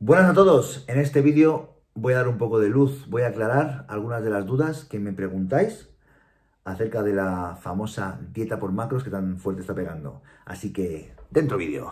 Buenas a todos, en este vídeo voy a dar un poco de luz, voy a aclarar algunas de las dudas que me preguntáis acerca de la famosa dieta por macros que tan fuerte está pegando. Así que, dentro vídeo.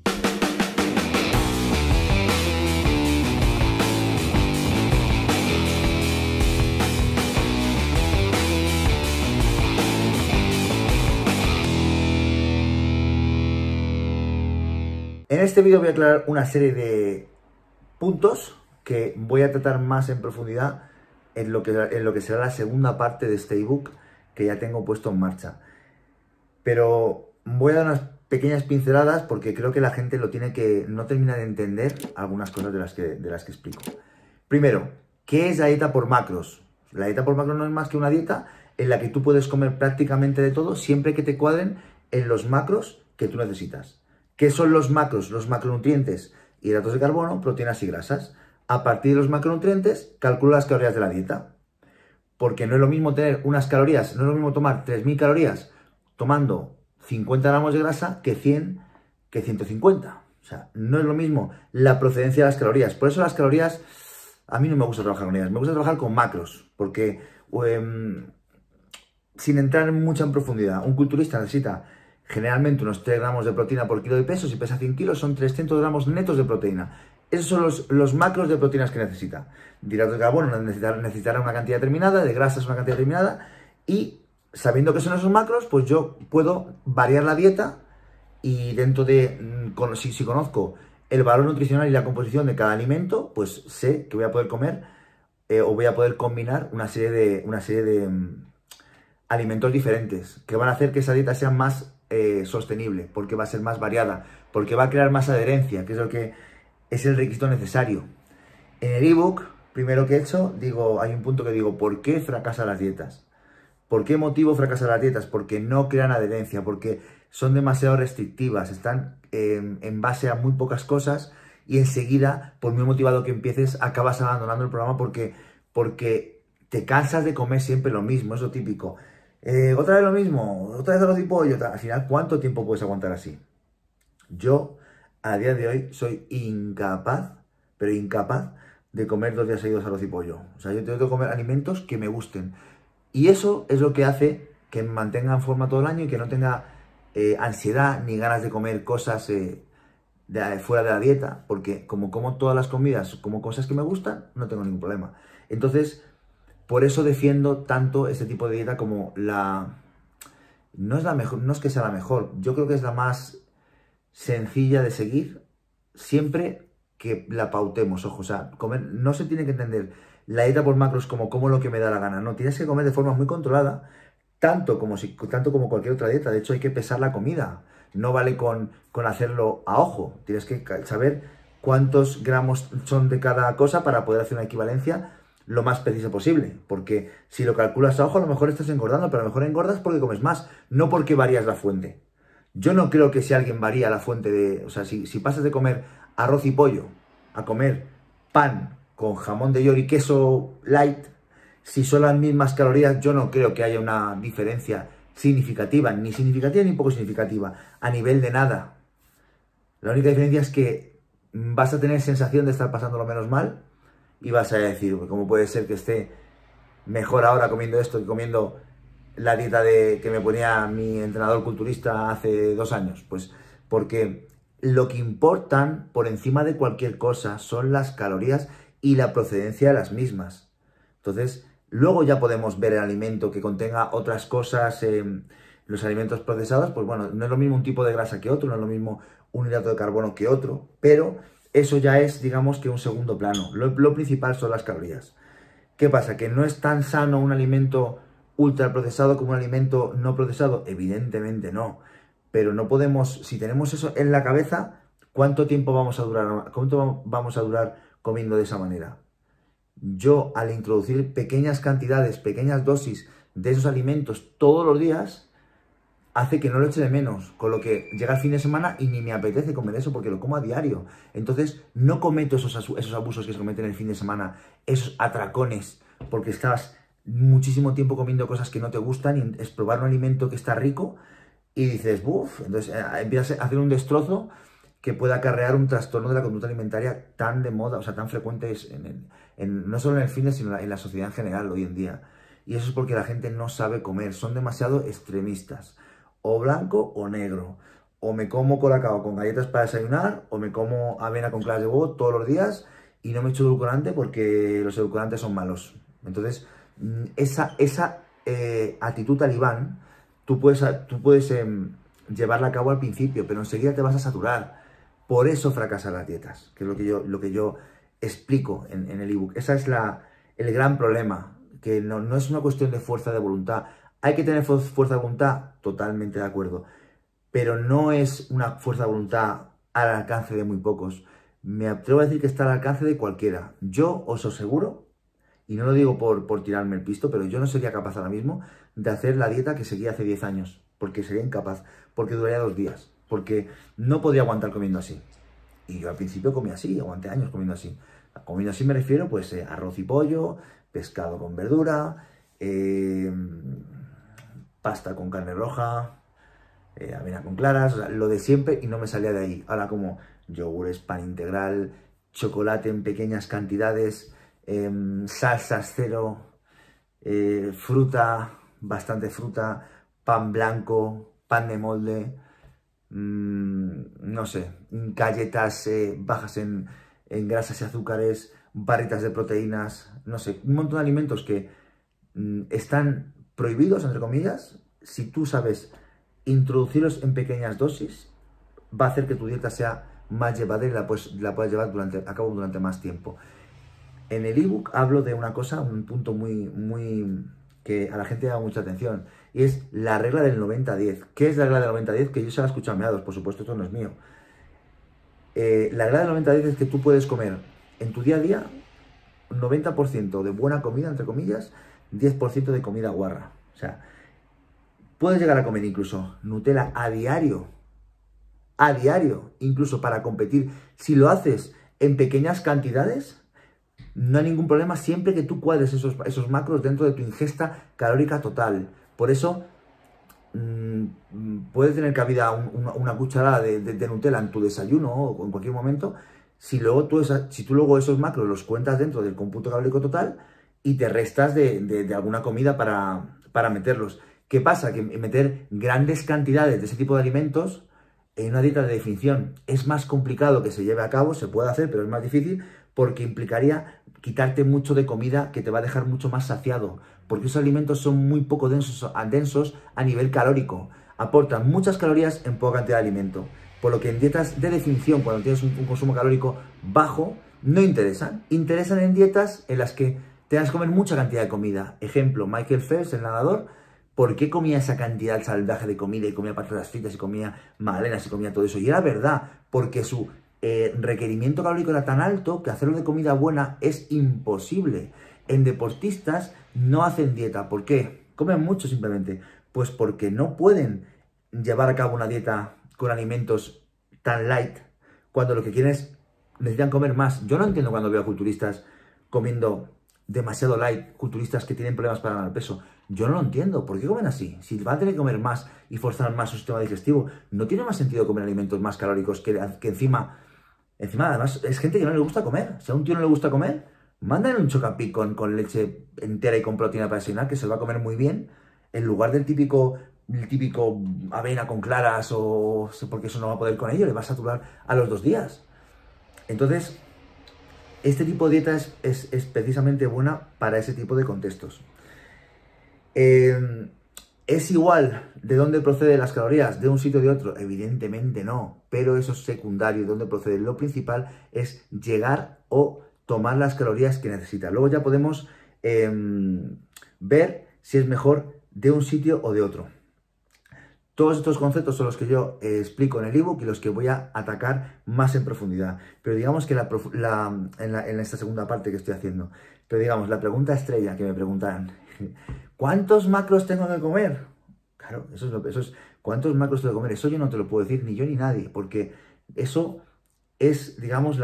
En este vídeo voy a aclarar una serie de puntos que voy a tratar más en profundidad en lo que será la segunda parte de este ebook que ya tengo puesto en marcha. Pero voy a dar unas pequeñas pinceladas porque creo que la gente no termina de entender algunas cosas de las que explico. Primero, ¿qué es la dieta por macros? La dieta por macros no es más que una dieta en la que tú puedes comer prácticamente de todo siempre que te cuadren en los macros que tú necesitas. ¿Qué son los macros? Los macronutrientes: hidratos de carbono, proteínas y grasas. A partir de los macronutrientes, calcula las calorías de la dieta. Porque no es lo mismo tener unas calorías, no es lo mismo tomar 3.000 calorías tomando 50 gramos de grasa que 100, que 150. O sea, no es lo mismo la procedencia de las calorías. Por eso las calorías, a mí no me gusta trabajar con ellas. Me gusta trabajar con macros, porque sin entrar mucha en profundidad, un culturista necesita generalmente unos 3 gramos de proteína por kilo de peso. Si pesa 100 kilos, son 300 gramos netos de proteína. Esos son los macros de proteínas que necesita. De hidratos de carbono necesitará una cantidad determinada, de grasas una cantidad determinada, y sabiendo que son esos macros, pues yo puedo variar la dieta y dentro de, si conozco el valor nutricional y la composición de cada alimento, pues sé que voy a poder comer o voy a poder combinar una serie de alimentos diferentes que van a hacer que esa dieta sea más sostenible, porque va a ser más variada, porque va a crear más adherencia, que es lo que es el requisito necesario. En el ebook, primero que he hecho, hay un punto que digo: ¿por qué fracasan las dietas? ¿Por qué motivo fracasan las dietas? Porque no crean adherencia, porque son demasiado restrictivas, están en base a muy pocas cosas, y enseguida, por muy motivado que empieces, acabas abandonando el programa porque te cansas de comer siempre lo mismo, es lo típico. Otra vez lo mismo, otra vez arroz y pollo. Al final, ¿cuánto tiempo puedes aguantar así? Yo, a día de hoy, soy incapaz, pero incapaz, de comer 2 días seguidos arroz y pollo. O sea, yo tengo que comer alimentos que me gusten. Y eso es lo que hace que me mantenga en forma todo el año y que no tenga ansiedad ni ganas de comer cosas fuera de la dieta, porque como todas las comidas, como cosas que me gustan, no tengo ningún problema. Entonces, por eso defiendo tanto este tipo de dieta como no es la mejor, no es que sea la mejor, yo creo que es la más sencilla de seguir siempre que la pautemos. Ojo, o sea, no se tiene que entender la dieta por macros como lo que me da la gana. No, tienes que comer de forma muy controlada, tanto como cualquier otra dieta. De hecho, hay que pesar la comida. No vale con hacerlo a ojo. Tienes que saber cuántos gramos son de cada cosa para poder hacer una equivalencia lo más precisa posible. Porque si lo calculas a ojo, a lo mejor estás engordando, pero a lo mejor engordas porque comes más, no porque varías la fuente. Yo no creo que si alguien varía la fuente o sea, si pasas de comer arroz y pollo a comer pan con jamón de york y queso light, si son las mismas calorías, yo no creo que haya una diferencia significativa ni poco significativa, a nivel de nada. La única diferencia es que vas a tener sensación de estar pasándolo menos mal y vas a decir: ¿cómo puede ser que esté mejor ahora comiendo esto que comiendo la dieta que me ponía mi entrenador culturista hace 2 años? Pues porque lo que importan por encima de cualquier cosa son las calorías y la procedencia de las mismas. Entonces, luego ya podemos ver el alimento que contenga otras cosas. Los alimentos procesados, pues bueno, no es lo mismo un tipo de grasa que otro, no es lo mismo un hidrato de carbono que otro, pero eso ya es, digamos, que un segundo plano. Lo principal son las calorías. ¿Qué pasa? ¿Que no es tan sano un alimento ultraprocesado como un alimento no procesado? Evidentemente no. Pero no podemos, si tenemos eso en la cabeza, ¿cuánto tiempo vamos a durar comiendo de esa manera? Yo, al introducir pequeñas cantidades, pequeñas dosis de esos alimentos todos los días, hace que no lo eche de menos, con lo que llega el fin de semana y ni me apetece comer eso porque lo como a diario. Entonces no cometo esos abusos que se cometen el fin de semana, esos atracones, porque estás muchísimo tiempo comiendo cosas que no te gustan y es probar un alimento que está rico y dices: ¡buf! Entonces empiezas a hacer un destrozo que puede acarrear un trastorno de la conducta alimentaria tan de moda, o sea, tan frecuente no solo en el fitness, sino en la sociedad en general hoy en día. Y eso es porque la gente no sabe comer, son demasiado extremistas, o blanco o negro. O me como colacao con galletas para desayunar, o me como avena con claras de huevo todos los días y no me echo edulcorante porque los edulcorantes son malos. Entonces, esa actitud talibán, tú puedes llevarla a cabo al principio, pero enseguida te vas a saturar. Por eso fracasan las dietas, que es lo que yo explico en el ebook. Ese es el gran problema, que no es una cuestión de fuerza de voluntad. ¿Hay que tener fuerza de voluntad? Totalmente de acuerdo. Pero no es una fuerza de voluntad al alcance de muy pocos. Me atrevo a decir que está al alcance de cualquiera. Yo os aseguro, y no lo digo por tirarme el pisto, pero yo no sería capaz ahora mismo de hacer la dieta que seguía hace 10 años, porque sería incapaz, porque duraría 2 días, porque no podría aguantar comiendo así. Y yo al principio comía así, aguanté años comiendo así. Comiendo así me refiero pues arroz y pollo, pescado con verdura, pasta con carne roja, avena con claras, o sea, lo de siempre, y no me salía de ahí. Ahora como yogures, pan integral, chocolate en pequeñas cantidades, salsas cero, fruta, bastante fruta, pan blanco, pan de molde, no sé, galletas bajas en grasas y azúcares, barritas de proteínas, no sé, un montón de alimentos que están prohibidos, entre comillas. Si tú sabes introducirlos en pequeñas dosis, va a hacer que tu dieta sea más llevadera y la puedas llevar a cabo durante más tiempo. En el ebook hablo de una cosa, un punto muy que a la gente llama mucha atención, y es la regla del 90-10. ¿Qué es la regla del 90-10? Que yo se la he escuchado a meados, por supuesto, esto no es mío. La regla del 90-10 es que tú puedes comer en tu día a día 90% de buena comida, entre comillas, 10% de comida guarra. O sea, puedes llegar a comer incluso Nutella a diario, incluso para competir. Si lo haces en pequeñas cantidades, no hay ningún problema siempre que tú cuadres esos macros dentro de tu ingesta calórica total. Por eso puede tener cabida una cucharada de Nutella en tu desayuno o en cualquier momento, si tú luego esos macros los cuentas dentro del cómputo calórico total y te restas de alguna comida para meterlos. ¿Qué pasa? Que meter grandes cantidades de ese tipo de alimentos en una dieta de definición es más complicado que se lleve a cabo, se puede hacer, pero es más difícil porque implicaría quitarte mucho de comida que te va a dejar mucho más saciado, porque esos alimentos son muy poco densos a nivel calórico, aportan muchas calorías en poca cantidad de alimento, por lo que en dietas de definición, cuando tienes un consumo calórico bajo, no interesan en dietas en las que tengas que comer mucha cantidad de comida. Ejemplo, Michael Phelps, el nadador, ¿por qué comía esa cantidad salvaje de comida y comía patatas fritas y comía magdalenas y comía todo eso? Y era verdad, porque su requerimiento calórico era tan alto que hacerlo de comida buena es imposible. En deportistas no hacen dieta. ¿Por qué? Comen mucho simplemente. Pues porque no pueden llevar a cabo una dieta con alimentos tan light cuando lo que quieren es, necesitan comer más. Yo no entiendo cuando veo a culturistas comiendo demasiado light, culturistas que tienen problemas para ganar peso. Yo no lo entiendo. ¿Por qué comen así? Si van a tener que comer más y forzar más su sistema digestivo, ¿no tiene más sentido comer alimentos más calóricos que encima además es gente que no le gusta comer? Si a un tío no le gusta comer, mándale un Chocapic con leche entera y con proteína para desayunar, que se lo va a comer muy bien, en lugar del típico avena con claras, porque eso no va a poder con ello, le va a saturar a los 2 días. Entonces, este tipo de dieta es precisamente buena para ese tipo de contextos. ¿Es igual de dónde proceden las calorías de un sitio o de otro? Evidentemente no, pero eso es secundario. De dónde procede. Lo principal es llegar o tomar las calorías que necesitas. Luego ya podemos ver si es mejor de un sitio o de otro. Todos estos conceptos son los que yo explico en el ebook y los que voy a atacar más en profundidad. Pero digamos que en esta segunda parte que estoy haciendo, pero digamos, la pregunta estrella que me preguntarán, ¿cuántos macros tengo que comer? Claro, eso es ¿cuántos macros tengo que comer? Eso yo no te lo puedo decir, ni yo ni nadie, porque eso es, digamos,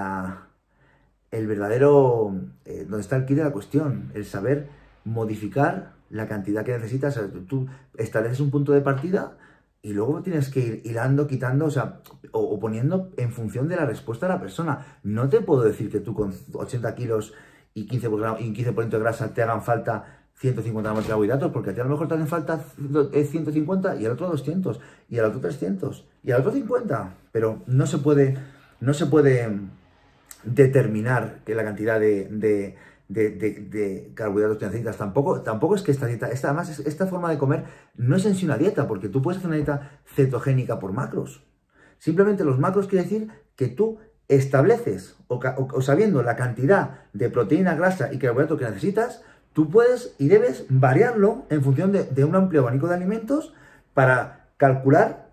el verdadero, donde está el quid de la cuestión, el saber modificar la cantidad que necesitas. Tú estableces un punto de partida y luego tienes que ir hilando, quitando, o sea, o poniendo en función de la respuesta de la persona. No te puedo decir que tú con 80 kilos y 15% de grasa te hagan falta 150 gramos de carbohidratos, porque a ti a lo mejor te hacen falta 150 y al otro 200 y al otro 300 y al otro 50, pero no se puede determinar que la cantidad de carbohidratos que necesitas. Tampoco es que esta dieta, además esta forma de comer no es en sí una dieta, porque tú puedes hacer una dieta cetogénica por macros. Simplemente los macros quiere decir que tú estableces, o sabiendo la cantidad de proteína, grasa y carbohidratos que necesitas, tú puedes y debes variarlo en función de un amplio abanico de alimentos para calcular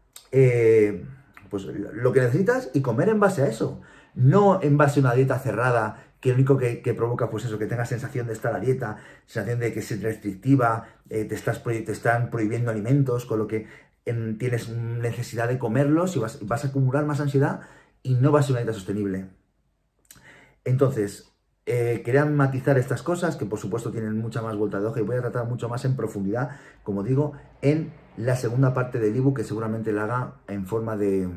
pues, lo que necesitas y comer en base a eso. No en base a una dieta cerrada que lo único que provoca, pues eso, que tengas sensación de estar a dieta, sensación de que es restrictiva, te están prohibiendo alimentos, con lo que tienes necesidad de comerlos y vas a acumular más ansiedad y no va a ser una dieta sostenible. Entonces, quería matizar estas cosas que por supuesto tienen mucha más vuelta de hoja y voy a tratar mucho más en profundidad, como digo, en la segunda parte del ebook, que seguramente la haga en forma de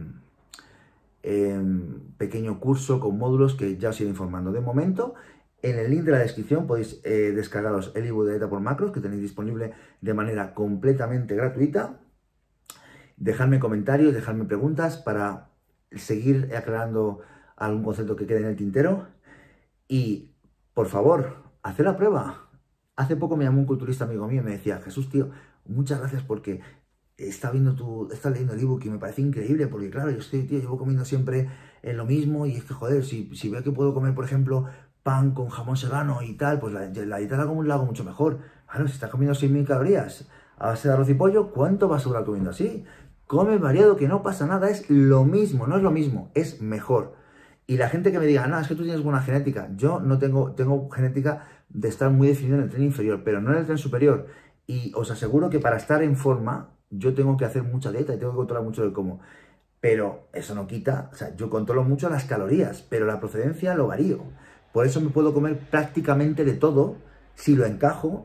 pequeño curso con módulos que ya os iré informando. De momento, en el link de la descripción podéis descargaros el ebook de dieta por macros que tenéis disponible de manera completamente gratuita. Dejadme comentarios, dejadme preguntas para seguir aclarando algún concepto que quede en el tintero. Y, por favor, haced la prueba. Hace poco me llamó un culturista amigo mío y me decía: Jesús, tío, muchas gracias porque está leyendo el ebook y me parece increíble, porque claro, llevo comiendo siempre lo mismo y es que, joder, si veo que puedo comer, por ejemplo, pan con jamón serrano y tal, pues la dieta la hago mucho mejor. Claro, si estás comiendo 6.000 calorías a base de arroz y pollo, ¿cuánto vas a durar comiendo así? Come variado, que no pasa nada, es lo mismo, no es lo mismo, es mejor. Y la gente que me diga: no, es que tú tienes buena genética. Yo no tengo genética de estar muy definido en el tren inferior, pero no en el tren superior. Y os aseguro que para estar en forma, yo tengo que hacer mucha dieta y tengo que controlar mucho el cómo. Pero eso no quita, o sea, yo controlo mucho las calorías, pero la procedencia lo varío. Por eso me puedo comer prácticamente de todo si lo encajo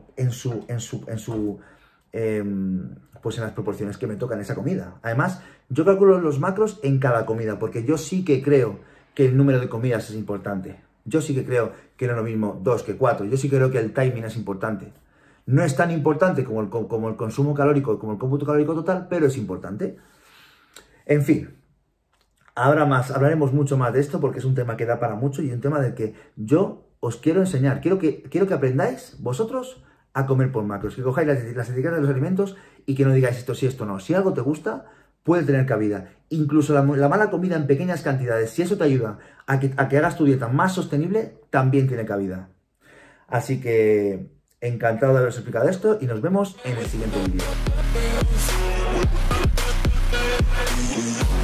pues en las proporciones que me tocan esa comida. Además, yo calculo los macros en cada comida, porque yo sí que creo que el número de comidas es importante. Yo sí que creo que no es lo mismo 2 que 4. Yo sí creo que el timing es importante. No es tan importante como el consumo calórico, como el cómputo calórico total, pero es importante. En fin, hablaremos mucho más de esto porque es un tema que da para mucho y un tema del que yo os quiero enseñar. Quiero que aprendáis vosotros a comer por macros, que cojáis las etiquetas de los alimentos y que no digáis esto sí, esto no. Si algo te gusta, puede tener cabida. Incluso la mala comida en pequeñas cantidades, si eso te ayuda a que hagas tu dieta más sostenible, también tiene cabida. Así que encantado de haberos explicado esto y nos vemos en el siguiente vídeo.